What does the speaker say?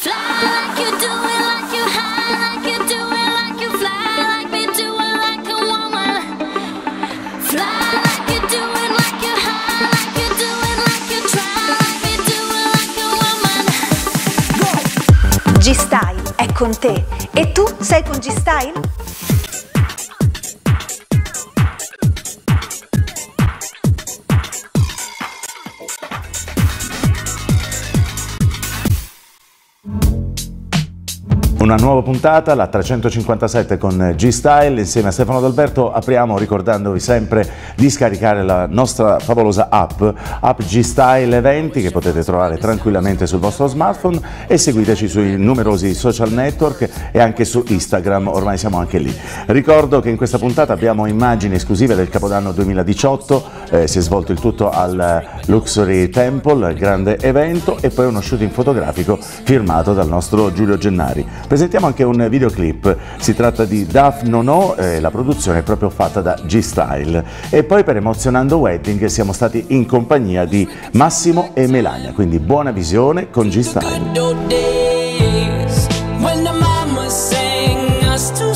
G-Style è con te e tu sei con G-Style? Una nuova puntata, la 357 con G-Style. Insieme a Stefano D'Alberto apriamo ricordandovi sempre di scaricare la nostra favolosa app G-Style Eventi, che potete trovare tranquillamente sul vostro smartphone, e seguiteci sui numerosi social network e anche su Instagram, ormai siamo anche lì. Ricordo che in questa puntata abbiamo immagini esclusive del Capodanno 2018, si è svolto il tutto al Luxury Temple, il grande evento, e poi uno shooting fotografico firmato dal nostro Giulio Gennari. Presentiamo anche un videoclip, si tratta di Daf Nono, la produzione è proprio fatta da G-Style. E poi per Emozionando Wedding siamo stati in compagnia di Massimo e Melania, quindi buona visione con G-Style.